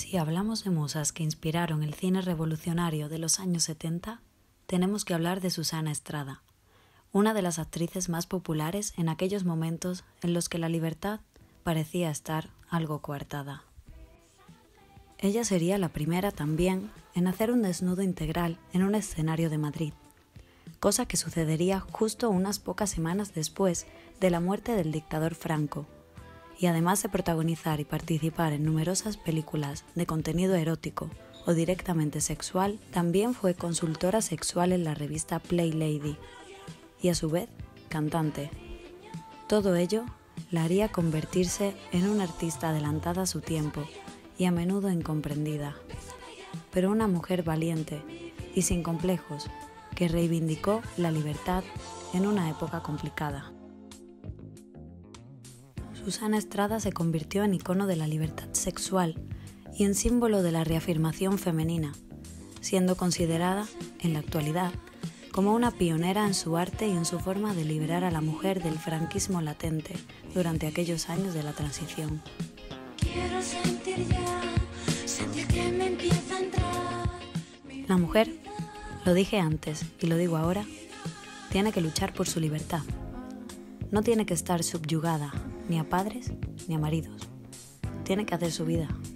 Si hablamos de musas que inspiraron el cine revolucionario de los años 70, tenemos que hablar de Susana Estrada, una de las actrices más populares en aquellos momentos en los que la libertad parecía estar algo coartada. Ella sería la primera también en hacer un desnudo integral en un escenario de Madrid, cosa que sucedería justo unas pocas semanas después de la muerte del dictador Franco, y además de protagonizar y participar en numerosas películas de contenido erótico o directamente sexual, también fue consultora sexual en la revista Play Lady y a su vez cantante. Todo ello la haría convertirse en una artista adelantada a su tiempo y a menudo incomprendida, pero una mujer valiente y sin complejos que reivindicó la libertad en una época complicada. Susana Estrada se convirtió en icono de la libertad sexual y en símbolo de la reafirmación femenina, siendo considerada, en la actualidad, como una pionera en su arte y en su forma de liberar a la mujer del franquismo latente durante aquellos años de la transición. Quiero sentir que me empieza a entrar. La mujer, lo dije antes y lo digo ahora, tiene que luchar por su libertad. No tiene que estar subyugada ni a padres ni a maridos. Tiene que hacer su vida.